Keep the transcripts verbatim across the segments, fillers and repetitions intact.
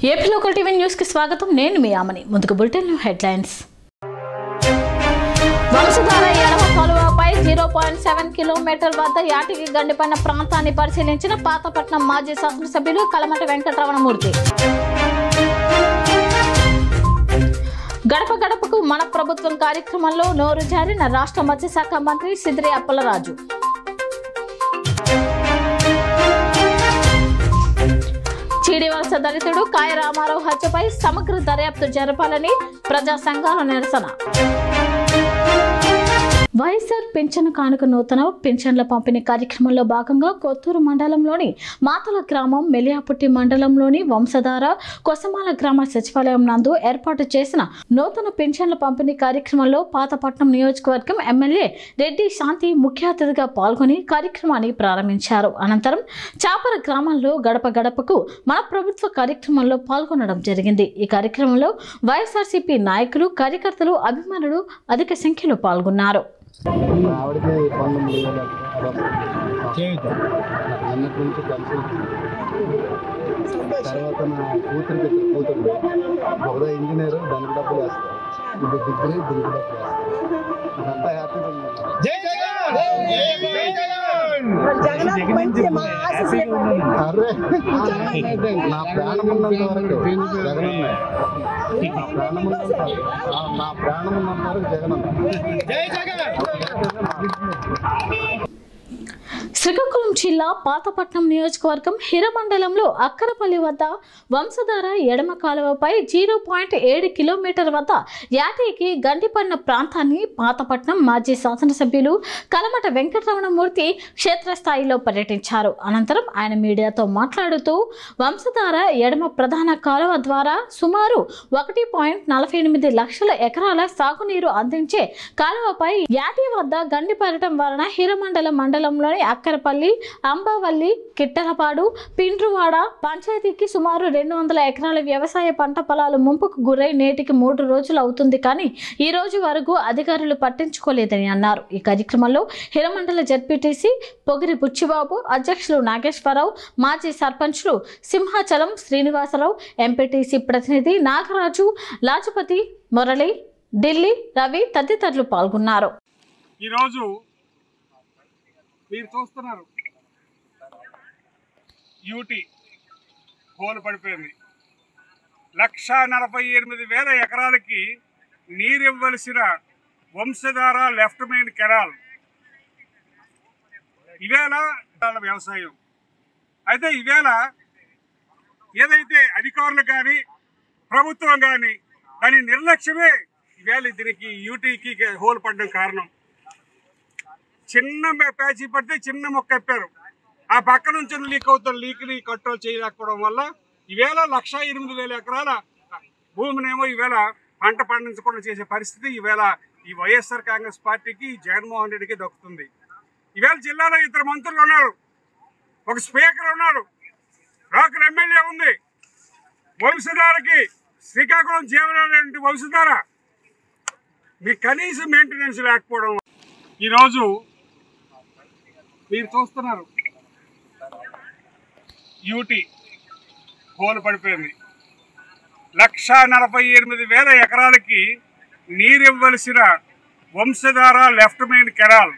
AP local TV news కి స్వాగతం. నేను మీ ఆమని. ముందుకు బులెటిన్ హెడ్లైన్స్. వంశధార ఎడమ కాలువపై జీరో పాయింట్ సెవెన్ కిలోమీటర్ వద్ద యాటికి గండిపడిన ప్రాంతాన్ని పరిశీలించిన పాతపట్నం మాజీ శాసనసభ్యులు కలమట వెంకటరమణమూర్తి. గడప గడపకు మన ప్రభుత్వం కార్యక్రమంలో నోరు జారిన రాష్ట్ర మత్స్యశాఖ మంత్రి సిద్దిరి అప్పలరాజు. చీడివలస దళితుడు కాయ రామారావు హత్యపై సమగ్ర దర్యాప్తు జరపాలని ప్రజా సంఘాల నిరసన. వైఎస్ఆర్ పింఛన్ కానుక నూతన పింఛన్ల పంపిణీ కార్యక్రమంలో భాగంగా కొత్తూరు మండలంలోని మాతల గ్రామం, మెలియాపుట్టి మండలంలోని వంశధార, కొసమాల గ్రామ సచివాలయం నందు ఏర్పాటు చేసిన నూతన పింఛన్ల పంపిణీ కార్యక్రమంలో పాతపట్నం నియోజకవర్గం ఎమ్మెల్యే రెడ్డి శాంతి ముఖ్య అతిథిగా పాల్గొని కార్యక్రమాన్ని ప్రారంభించారు. అనంతరం చాపర గ్రామంలో గడప గడపకు మన ప్రభుత్వ కార్యక్రమంలో పాల్గొనడం జరిగింది. ఈ కార్యక్రమంలో వైఎస్ఆర్సీపీ నాయకులు, కార్యకర్తలు, అభిమానులు అధిక సంఖ్యలో పాల్గొన్నారు. ఆవిడకి పంతొమ్మిది వేల అన్నటి నుంచి కలిసి తర్వాత నా కూతురికి ఇద్దరు కూతురు, ఒకదో ఇంజనీర్, దానికి డబ్బులు వేస్తారు, ఇది డిగ్రీ, దీనికి డబ్బులు వేస్తారు. అంతా హ్యాపీగా ఉంది. అరే నా ప్రాణం ఉన్నంత వరకు జగనన్న, నా ప్రాణం ఉన్నంత నా ప్రాణం ఉన్నంత వరకు జగనన్న. శ్రీకాకుళం జిల్లా పాతపట్నం నియోజకవర్గం హిరమండలంలో అక్కరపల్లి వద్ద వంశధార ఎడమ కాలువపై జీరో పాయింట్ ఏడు కిలోమీటర్ వద్ద యాటికి గండిపడిన ప్రాంతాన్ని పాతపట్నం మాజీ శాసనసభ్యులు కలమట వెంకటరమణమూర్తి క్షేత్రస్థాయిలో పర్యటించారు. అనంతరం ఆయన మీడియాతో మాట్లాడుతూ వంశధార ఎడమ ప్రధాన కాలువ ద్వారా సుమారు ఒకటి పాయింట్ నలభై ఎనిమిది లక్షల ఎకరాల సాగునీరు అందించే కాలువపై యాటి వద్ద గండిపడటం వలన హిరమండల మండలంలోని అక్కరపల్లి, అంబావల్లి, కిట్టలపాడు, పిండ్రువాడ పంచాయతీకి సుమారు రెండు వందల ఎకరాల వ్యవసాయ పంట పొలాలు ముంపుకు గురై నేటికి మూడు రోజులు అవుతుంది, కానీ ఈ రోజు వరకు అధికారులు పట్టించుకోలేదని అన్నారు. ఈ కార్యక్రమంలో హిరమండల జడ్పీటీసీ పొగిరి బుచ్చిబాబు, అధ్యక్షులు నాగేశ్వరరావు, మాజీ సర్పంచ్లు సింహాచలం శ్రీనివాసరావు, ఎంపీటీసీ ప్రతినిధి నాగరాజు, లాజపతి, మురళి, ఢిల్లీ, రవి తదితరులు పాల్గొన్నారు. ఈరోజు మీరు చూస్తున్నారు యూటీ హోల్ పడిపోయింది. లక్ష నలభై ఎనిమిది వేల ఎకరాలకి నీరు ఇవ్వవలసిన వంశధార లెఫ్ట్ మెయిన్ కెనాల్ ఈవేళ వ్యవసాయం అయితే ఈవేళ ఏదైతే అధికారులు కానీ ప్రభుత్వం కానీ దాని నిర్లక్ష్యమే ఈవేళ దీనికి యూటీకి హోల్ పడడం కారణం. చిన్న ప్యాచీ పడితే చిన్న మొక్క ఎప్పారు, ఆ పక్క నుంచి లీక్ అవుతారు, లీక్ని కంట్రోల్ చేయలేకపోవడం వల్ల ఈవేళ లక్ష ఎనిమిది వేల ఎకరాల భూమినేమో ఈవేళ పంట పండించకుండా చేసే పరిస్థితి ఈవేళ ఈ వైఎస్ఆర్ కాంగ్రెస్ పార్టీకి, జగన్మోహన్ రెడ్డికి దక్కుతుంది. ఈవేళ జిల్లాలో ఇద్దరు మంత్రులు ఉన్నారు, ఒక స్పీకర్ ఉన్నాడు, లోకల్ ఎమ్మెల్యే ఉంది. వంశధారకి శ్రీకాకుళం జీవనం వంశధార మీ కనీసం మెయింటెనెన్స్ లేకపోవడం. ఈరోజు మీరు చూస్తున్నారు యూటీ హోల్ పడిపోయింది. లక్ష నలభై ఎనిమిది వేల ఎకరాలకి నీరు ఇవ్వవలసిన వంశధార లెఫ్ట్ మెయిన్ కెనాల్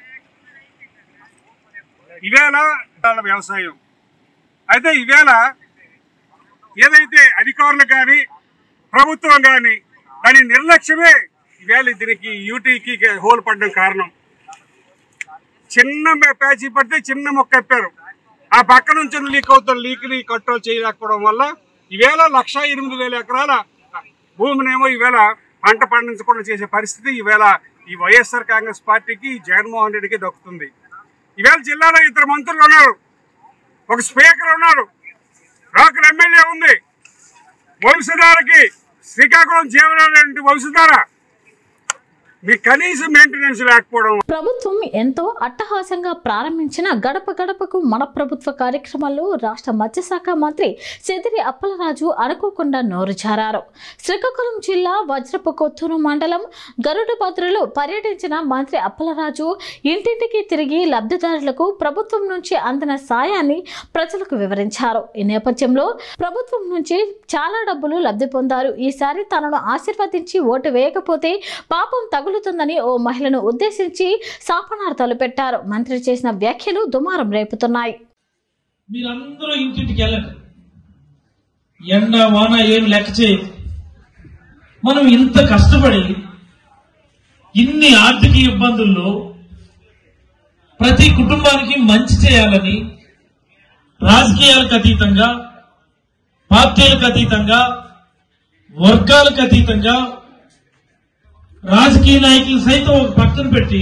ఈవేళ వ్యవసాయం అయితే ఈవేళ ఏదైతే అధికారులు కానీ ప్రభుత్వం కానీ దాని నిర్లక్ష్యమే ఈవేళ దీనికి యూటీకి హోల్ పడడం కారణం. చిన్న ప్యాచీ పడితే చిన్న మొక్క ఎప్పారు, ఆ పక్క నుంచి లీక్ అవుతారు, లీక్ని కంట్రోల్ చేయలేకపోవడం వల్ల ఈవేళ లక్ష ఎనిమిది వేల ఎకరాల భూమినేమో ఈవేళ పంట పండించకుండా చేసే పరిస్థితి ఈవేళ ఈ వైఎస్ఆర్ కాంగ్రెస్ పార్టీకి, జగన్మోహన్ రెడ్డికి దక్కుతుంది. ఈవేళ జిల్లాలో ఇద్దరు మంత్రులు ఉన్నారు, ఒక స్పీకర్ ఉన్నాడు, లోకల్ ఎమ్మెల్యే ఉంది. వంశధారకి శ్రీకాకుళం జీవనం వంశధార మీ కనీసం మెయింటెనెన్స్ లేకపోవడం. ప్రభుత్వం ఎంతో అట్టహాసంగా ప్రారంభించిన గడప గడపకు మన ప్రభుత్వ కార్యక్రమాల్లో రాష్ట్ర మత్స్యశాఖ మంత్రి సిదిరి అప్పలరాజు అనుకోకుండా నోరు జారారు. శ్రీకాకుళం జిల్లా వజ్రపు కొత్తూరు మండలం గరుడభద్రలో పర్యటించిన మంత్రి అప్పలరాజు ఇంటింటికి తిరిగి లబ్ధిదారులకు ప్రభుత్వం నుంచి అందిన సాయాన్ని ప్రజలకు వివరించారు. ఈ నేపథ్యంలో ప్రభుత్వం నుంచి చాలా డబ్బులు లబ్ధి పొందారు. ఈసారి తనను ఆశీర్వదించి ఓటు వేయకపోతే పాపం తగులుతుందని ఓ మహిళను ఉద్దేశించి శాపనార్థాలు పెట్టారు. మంత్రి చేసిన వ్యాఖ్యలు దుమారం రేపుతున్నాయి. మీరందరూ ఇంటింటికి వెళ్ళండి, ఎండ వాన ఏం లెక్క చేయదు. మనం ఇంత కష్టపడి ఇన్ని ఆర్థిక ఇబ్బందుల్లో ప్రతి కుటుంబానికి మంచి చేయాలని రాజకీయాలకు అతీతంగా, పార్టీలకు అతీతంగా, వర్గాలకు అతీతంగా రాజకీయ నాయకులు సైతం ఒక పక్కన పెట్టి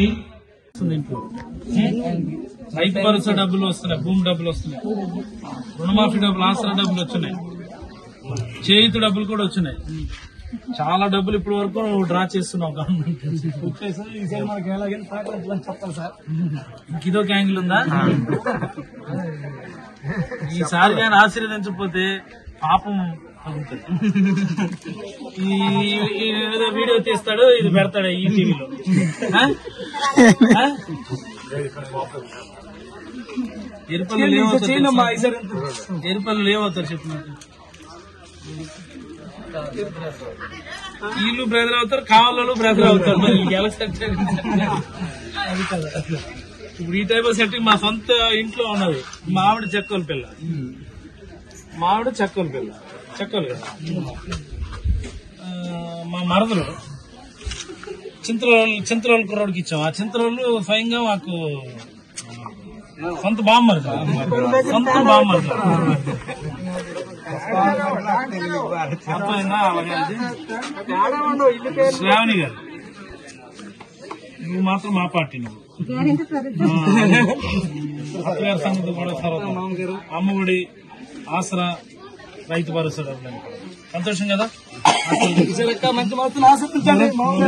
రైతు భరోసా డబ్బులు వస్తున్నాయి, భూమి డబ్బులు వస్తున్నాయి, రుణమాఫీ డబ్బులు, ఆసరా డబ్బులు వచ్చినాయి, చేయుత డబ్బులు కూడా వచ్చినాయి. చాలా డబ్బులు ఇప్పటి వరకు డ్రా చేస్తున్నాం గవర్నమెంట్. ఈసారి మనకి ఎలాగైనా చెప్పాలి సార్. ఇంక ఇదొక యాంగిల్ ఉందా? ఈసారి కానీ ఆశీర్వదించకపోతే పాపం ఈ ఏదో వీడియో తీస్తాడు, ఇది పెడతాడు ఈ టీవీలో. ఎరుపల్లి ఎరుపల్లి ఏమవుతారు చెప్పినట్టు వీళ్ళు బ్రదర్ అవుతారు, కావాళ్ళు బ్రదర్ అవుతారు. మరి ఎలా సెట్ అది కదా. ఇప్పుడు ఈ టైప్ ఆఫ్ సెట్టింగ్ మా సొంత ఇంట్లో ఉన్నది. మా ఆవిడ చెక్కల పిల్ల, మా ఆవిడ చెక్కల పిల్ల చెక్కలు కదా. మా మరదలు చింతరోళ్ళు చింతరోళ్ళు కుర్రోడికి ఇచ్చాం. ఆ చింతరోళ్ళు స్వయంగా మాకు సొంత బామ్మరు, సొంత బామ్మరు. శ్రావణి గారు, నువ్వు మాత్రం మా పార్టీ, నువ్వు అత్తగారి సంగతి కూడా తర్వాత అమ్మఒడి, ఆసరా, రైతు భరోసా డబ్బులు సంతోషం కదా. మంచి మనసులు ఆశీర్వదించండి.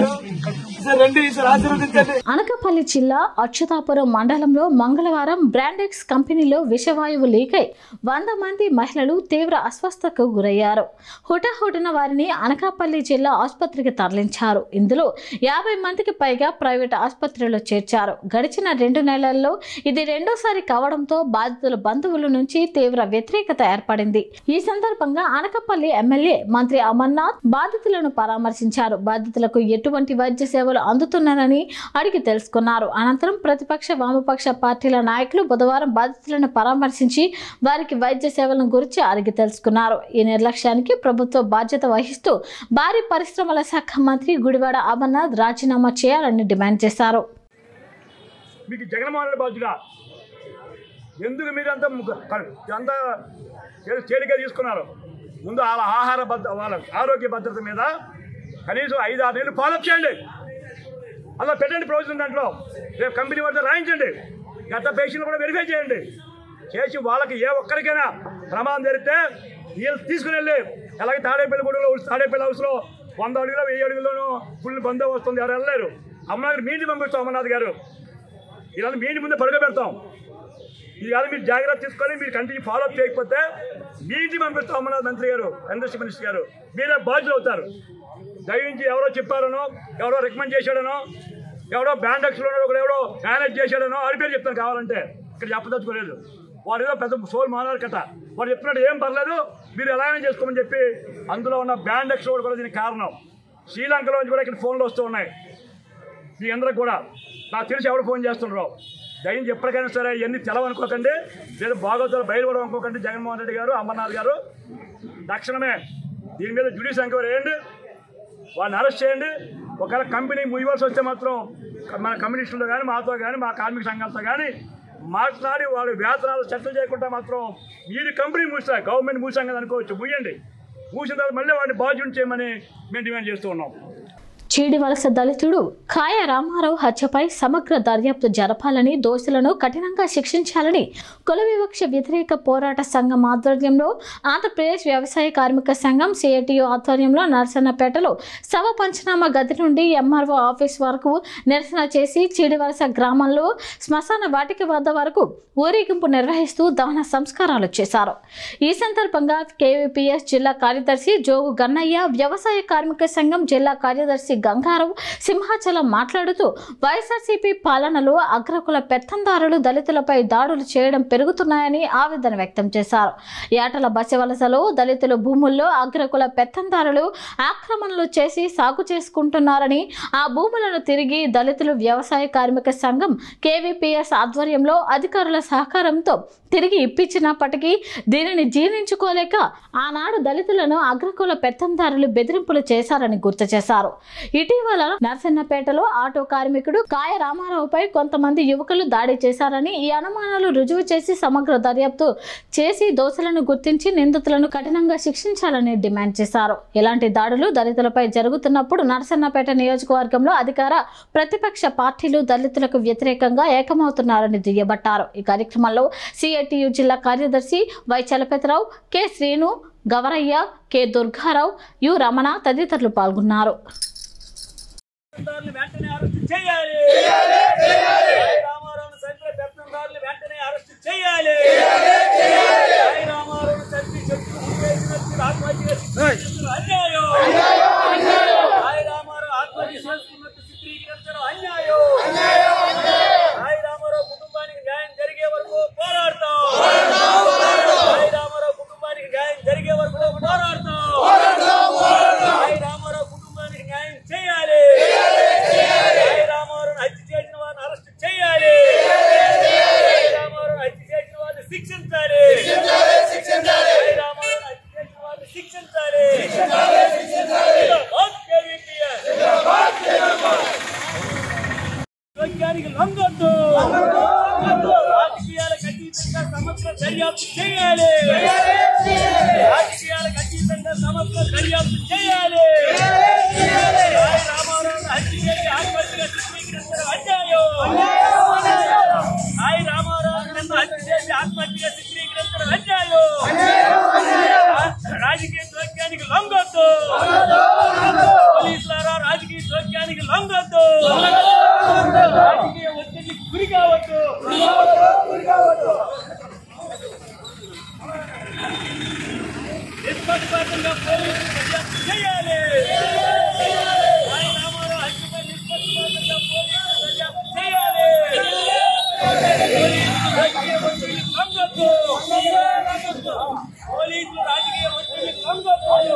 అనకాపల్లి జిల్లా అచ్యుతాపురం మండలంలో మంగళవారం బ్రాండెక్స్ కంపెనీలో విషవాయువు లీక్ అయి వంద మంది మహిళలు తీవ్ర అస్వస్థతకు గురయ్యారు. హుటాహుటిన వారిని అనకాపల్లి జిల్లా ఆసుపత్రికి తరలించారు. ఇందులో యాభై మందికి పైగా ప్రైవేట్ ఆసుపత్రిలో చేర్చారు. గడిచిన రెండు నెలల్లో ఇది రెండోసారి కావడంతో బాధితుల బంధువుల నుంచి తీవ్ర వ్యతిరేకత ఏర్పడింది. ఈ సందర్భంగా అనకాపల్లి ఎమ్మెల్యే మంత్రి అమర్నాథ్ బాధితులను పరామర్శించారు. బాధితులకు ఎటువంటి వైద్య సేవలు అందుతున్నారని అడిగి తెలుసుకున్నారు. అనంతరం ప్రతిపక్ష, వామపక్ష పార్టీల నాయకులు బుధవారం బాధితులను పరామర్శించి వారికి వైద్య సేవలను గురించి అడిగి తెలుసుకున్నారు. ఈ నిర్లక్ష్యానికి ప్రభుత్వ బాధ్యత వహిస్తూ భారీ పరిశ్రమల శాఖ మంత్రి గుడివాడ అమర్నాథ్ రాజీనామా చేయాలని డిమాండ్ చేశారు. మీకు జగన్మోహన్ రెడ్డి బాధ్యత ఎందుకు మీరు అంత అంతా తేలిక తీసుకున్నారు? ముందు వాళ్ళ ఆహార భద్ర వాళ్ళ ఆరోగ్య భద్రత మీద కనీసం ఐదు ఆరు నెలలు ఫాలోఅప్ చేయండి. అలా పెట్టండి ప్రొవిజన్. దాంట్లో రేపు కంపెనీ వద్ద రాయించండి. గత పేషెంట్లు కూడా వెరిఫై చేయండి. చేసి వాళ్ళకి ఏ ఒక్కరికైనా ప్రమాదం జరిగితే వీళ్ళు తీసుకుని వెళ్ళి అలాగే తాడేపల్లి గూడలో తాడేపల్లి హౌస్లో వంద అడుగులో వెయ్యి అడుగులోనూ ఫుల్ బందోబస్తు వస్తుంది. ఎవరు వెళ్ళలేరు. అమ్మనాథ్ మీటి పంపిస్తాం. అమర్నాథ్ గారు ఇలా మీటి ముందే పడుగ పెడతాం. ఇది కాదు, మీరు జాగ్రత్త తీసుకొని మీరు కంటిన్యూ ఫాలోఅప్ చేయకపోతే మీటి పంపిస్తాం. అమర్నాథ్ మంత్రి గారు, ఇండస్ట్రీ మినిస్టర్ గారు, మీరే బాధ్యులు అవుతారు. దయించి ఎవరో చెప్పారనో, ఎవరో రికమెండ్ చేశాడనో, ఎవడో బ్యాండెక్స్లో ఒకడు ఎవడో మేనేజ్ చేశాడనో వాడి పేరు చెప్తాను కావాలంటే. ఇక్కడ చెప్పదలుచుకోలేదు. వాడు ఏదో పెద్ద సోల్ మానారు కథ. వాడు చెప్పినట్టు ఏం పర్లేదు, మీరు ఎలాగైనా చేసుకోమని చెప్పి అందులో ఉన్న బ్యాండెక్స్ కూడా కూడా దీనికి కారణం. శ్రీలంకలో నుంచి కూడా ఇక్కడ ఫోన్లు వస్తూ ఉన్నాయి. మీ అందరికి కూడా నాకు తెలిసి ఎవరు ఫోన్ చేస్తుండ్రో దయించి ఎప్పటికైనా సరే ఇవన్నీ తెలవనుకోకండి, లేదా బాగోతారు బయలుపడడం అనుకోకండి. జగన్మోహన్ రెడ్డి గారు, అమర్నాథ్ గారు తక్షణమే దీని మీద జ్యుడిషియల్ ఎంక్వైరీ వేయండి, వాళ్ళని అరెస్ట్ చేయండి. ఒకవేళ కంపెనీ ముయ్యవలసి వస్తే మాత్రం మన కమ్యూనిస్టులతో కానీ, మాతో కానీ, మా కార్మిక సంఘాలతో కానీ మాట్లాడి వాళ్ళు వేతనాలు చర్చలు చేయకుండా మాత్రం మీరు కంపెనీ మూసా గవర్నమెంట్ మూసాం కదా అనుకోవచ్చు, ముయ్యండి. మూసిన తర్వాత మళ్ళీ వాడిని బాధ్యుని చేయమని మేము డిమాండ్ చేస్తూ ఉన్నాం. చీడివలస దళితుడు కాయ రామారావు హత్యపై సమగ్ర దర్యాప్తు జరపాలని, దోషులను కఠినంగా శిక్షించాలని కుల వివక్ష వ్యతిరేక పోరాట సంఘం ఆధ్వర్యంలో ఆంధ్రప్రదేశ్ వ్యవసాయ కార్మిక సంఘం సిఐటియు ఆధ్వర్యంలో నరసన్నపేటలో శవ పంచనామా గది నుండి ఎంఆర్ఓ ఆఫీస్ వరకు నిరసన చేసి చీడివలస గ్రామంలో శ్మశాన వాటిక వద్ద వరకు ఊరేగింపు నిర్వహిస్తూ దహన సంస్కారాలు చేశారు. ఈ సందర్భంగా కేవీపీఎస్ జిల్లా కార్యదర్శి జోగు గన్నయ్య, వ్యవసాయ కార్మిక సంఘం జిల్లా కార్యదర్శి గంగారావు సింహాచలం మాట్లాడుతూ వైఎస్ఆర్సీపీ పాలనలో అగ్రకుల పెత్తందారులు దళితులపై దాడులు చేయడం పెరుగుతున్నాయని ఆవేదన వ్యక్తం చేశారు. ఏటల బసవలసలో దళితుల భూముల్లో అగ్రకుల పెత్తందారులు ఆక్రమణలు చేసి సాగు చేసుకుంటున్నారని, ఆ భూములను తిరిగి దళితులు వ్యవసాయ కార్మిక సంఘం కేవీపీఎస్ ఆధ్వర్యంలో అధికారుల సహకారంతో తిరిగి ఇప్పించినప్పటికీ దీనిని జీర్ణించుకోలేక ఆనాడు దళితులను అగ్రకుల పెత్తందారులు బెదిరింపులు చేశారని గుర్తు చేశారు. ఇటీవల నరసన్నపేటలో ఆటో కార్మికుడు కాయ రామారావుపై కొంతమంది యువకులు దాడి చేశారని, ఈ అనుమానాలు రుజువు చేసి సమగ్ర దర్యాప్తు చేసి దోషులను గుర్తించి నిందితులను కఠినంగా శిక్షించాలని డిమాండ్ చేశారు. ఇలాంటి దాడులు దళితులపై జరుగుతున్నప్పుడు నరసన్నపేట నియోజకవర్గంలో అధికార ప్రతిపక్ష పార్టీలు దళితులకు వ్యతిరేకంగా ఏకమవుతున్నారని దుయ్యబట్టారు. ఈ కార్యక్రమంలో సిఐటియు జిల్లా కార్యదర్శి Y Chalapathi Rao, K Srinu, Gavarayya, K Durga Rao, U Ramana తదితరులు పాల్గొన్నారు. రాజకీయ ద్రోహానికి లొంగొద్దు, పోలీసులారా రాజకీయ ద్రోహానికి లొంగొద్దు, రాజకీయ ఒత్తిడికి గురి కావద్దు. నిష్పక్షపాతంగా పోలీసులు దర్యాప్తు చేయాలి. రామారావు హత్యపై నిష్పక్షపాతంగా పోలీసులు దర్యాప్తు చేయాలి. రాజకీయ ఒత్తిడికి లొంగొద్దు, పోలీసులు రాజకీయ ఒత్తిడికి లొంగొద్దు.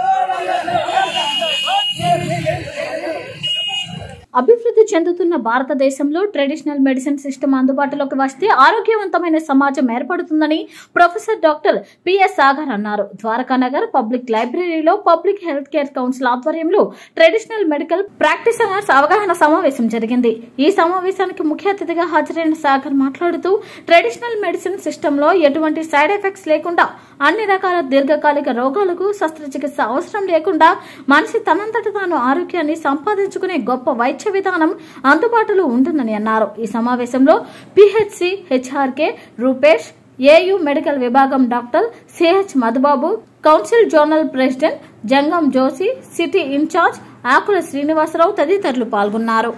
అభివృద్ధి చెందుతున్న భారతదేశంలో ట్రెడిషనల్ మెడిసిన్ సిస్టమ్ అందుబాటులోకి వస్తే ఆరోగ్యవంతమైన సమాజం ఏర్పడుతుందని ప్రొఫెసర్ డాక్టర్ పిఎస్ సాగర్ అన్నారు. ద్వారకానగర్ పబ్లిక్ లైబ్రరీలో పబ్లిక్ హెల్త్ కేర్ కౌన్సిల్ ఆధ్వర్యంలో ట్రెడిషనల్ మెడికల్ ప్రాక్టీషనర్స్ అవగాహన సమావేశం జరిగింది. ఈ సమావేశానికి ముఖ్య అతిథిగా హాజరైన సాగర్ మాట్లాడుతూ ట్రెడిషనల్ మెడిసిన్ సిస్టమ్ లో ఎటువంటి సైడ్ ఎఫెక్ట్స్ లేకుండా అన్ని రకాల దీర్ఘకాలిక రోగాలకు శస్త్రచికిత్స అవసరం లేకుండా మనిషి తనంతట తాను ఆరోగ్యాన్ని సంపాదించుకునే గొప్ప వైద్య విధానం అందుబాటులో ఉంటుందని అన్నారు. ఈ సమావేశంలో PHC HRK Rupesh, AU medical విభాగం doctor CH Madhu Babu, council zonal president Jangam Joshi, city incharge Akula Srinivasa Rao తదితరులు పాల్గొన్నారు.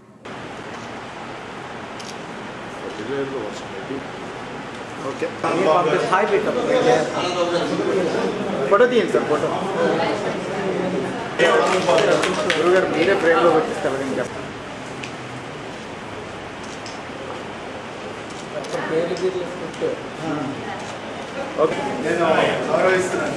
ఫోటో తీయండి సార్, ఫోటో గురుగారు మీరే ఫ్రేమ్లో పెట్టిస్తారు. ఇంకా ఓకే, నేను గౌరవిస్తున్నాను.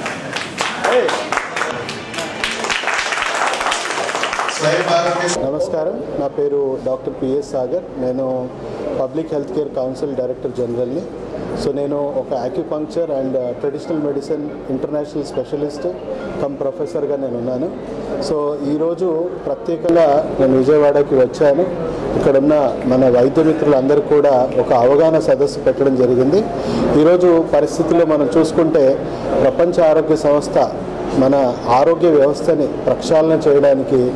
నమస్కారం, నా పేరు డాక్టర్ పిఎస్ సాగర్. నేను public health care council director జనరల్ని. సో నేను ఒక acupuncture and traditional medicine international specialist cum ప్రొఫెసర్గా నేను ఉన్నాను. సో ఈరోజు ప్రత్యేకంగా నేను విజయవాడకి వచ్చాను. ఇక్కడున్న మన వైద్య మిత్రులందరూ కూడా ఒక అవగాహన సదస్సు పెట్టడం జరిగింది. ఈరోజు పరిస్థితుల్లో మనం చూసుకుంటే ప్రపంచ ఆరోగ్య సంస్థ మన ఆరోగ్య వ్యవస్థని ప్రక్షాళన చేయడానికి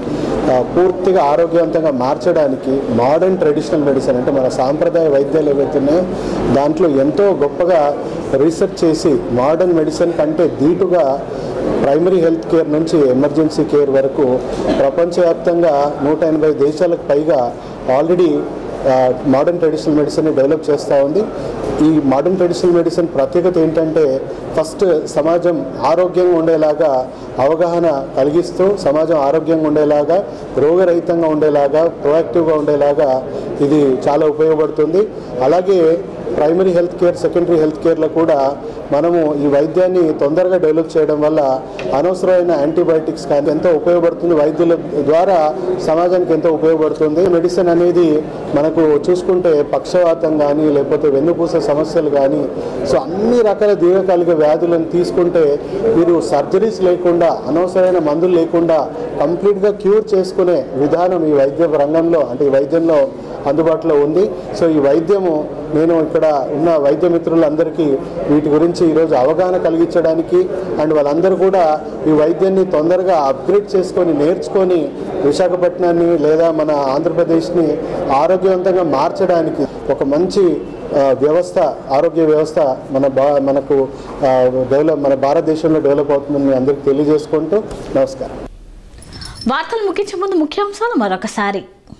పూర్తిగా ఆరోగ్యవంతంగా మార్చడానికి మోడర్న్ ట్రెడిషనల్ మెడిసిన్ అంటే మన సాంప్రదాయ వైద్యాలు ఏవైతున్నాయో దాంట్లో ఎంతో గొప్పగా రీసెర్చ్ చేసి మోడర్న్ మెడిసిన్ కంటే ధీటుగా ప్రైమరీ హెల్త్ కేర్ నుంచి ఎమర్జెన్సీ కేర్ వరకు ప్రపంచవ్యాప్తంగా నూట ఎనభై దేశాలకు పైగా ఆల్రెడీ మోడర్న్ ట్రెడిషనల్ మెడిసిన్ని డెవలప్ చేస్తూ ఉంది. ఈ మోడర్న్ ట్రెడిషనల్ మెడిసిన్ ప్రత్యేకత ఏంటంటే ఫస్ట్ సమాజం ఆరోగ్యంగా ఉండేలాగా అవగాహన కలిగిస్తూ సమాజం ఆరోగ్యంగా ఉండేలాగా రోగరహితంగా ఉండేలాగా ప్రొయాక్టివ్గా ఉండేలాగా ఇది చాలా ఉపయోగపడుతుంది. అలాగే primary health care secondary health కేర్లో కూడా మనము ఈ వైద్యాన్ని తొందరగా డెవలప్ చేయడం వల్ల అనవసరమైన యాంటీబయాటిక్స్ కానీ ఎంతో ఉపయోగపడుతుంది. వైద్యుల ద్వారా సమాజానికి ఎంతో ఉపయోగపడుతుంది. మెడిసిన్ అనేది మనకు చూసుకుంటే పక్షవాతం కానీ లేకపోతే వెన్నుపూస సమస్యలు కానీ సో అన్ని రకాల దీర్ఘకాలిక వ్యాధులను తీసుకుంటే మీరు సర్జరీస్ లేకుండా అనవసరమైన మందులు లేకుండా కంప్లీట్గా క్యూర్ చేసుకునే విధానం ఈ వైద్య రంగంలో అంటే ఈ వైద్యంలో అందుబాటులో ఉంది. సో ఈ వైద్యము నేను ఇక్కడ ఉన్న వైద్య మిత్రులందరికీ వీటి గురించి ఈరోజు అవగాహన కలిగించడానికి అండ్ వాళ్ళందరూ కూడా ఈ వైద్యాన్ని తొందరగా అప్గ్రేడ్ చేసుకొని నేర్చుకొని విశాఖపట్నాన్ని లేదా మన ఆంధ్రప్రదేశ్ని ఆరోగ్యవంతంగా మార్చడానికి ఒక మంచి వ్యవస్థ ఆరోగ్య వ్యవస్థ మన బా మనకు డెవలప్ మన భారతదేశంలో డెవలప్ అవుతుందని మీ అందరికీ తెలియజేసుకుంటూ నమస్కారం. వార్తలు ముగించే ముందు ముఖ్యాంశాలు మరొకసారి.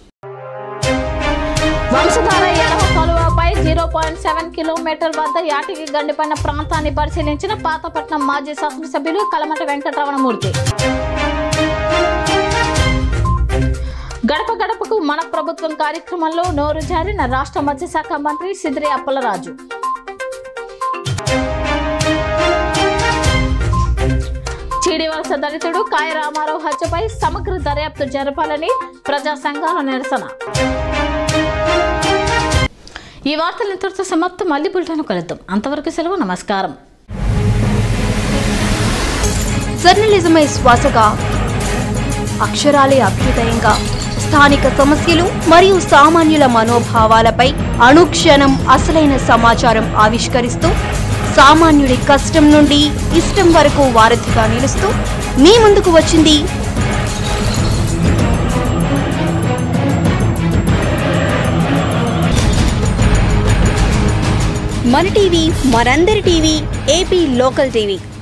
వంశధార ఎడమ కాలువపై జీరో పాయింట్ సెవెన్ కిలోమీటర్ వద్ద యాటికి గండిపైన ప్రాంతాన్ని పరిశీలించిన పాతపట్నం మాజీ శాసనసభ్యులు కలమట వెంకటరమణమూర్తి. గడప గడపకు మన ప్రభుత్వం కార్యక్రమంలో నోరు జారిన రాష్ట్ర మత్స్యశాఖ మంత్రి సిద్రి అప్పలరాజు. చీడివలస దళితుడు కాయ రామారావు హత్యపై సమగ్ర దర్యాప్తు జరపాలని ప్రజా సంఘాల నిరసన. ఈ వార్తలు ఇంతటితో సమాప్తం. మళ్ళీ బులెటిన్ కలుద్దాం. అంతవరకు సెలవు. నమస్కారం. జర్నలిజమే శ్వాసగా, అక్షరాలే అభ్యుదయంగా స్థానిక సమస్యలు మరియు సామాన్యుల మనోభావాలపై అనుక్షణం అసలైన సమాచారం ఆవిష్కరిస్తూ సామాన్యుడి కష్టం నుండి ఇష్టం వరకు వారధిగా నిలుస్తూ మీ ముందుకు వచ్చింది మన టీవీ, మనందరి టీవీ, ఏపీ లోకల్ టీవీ.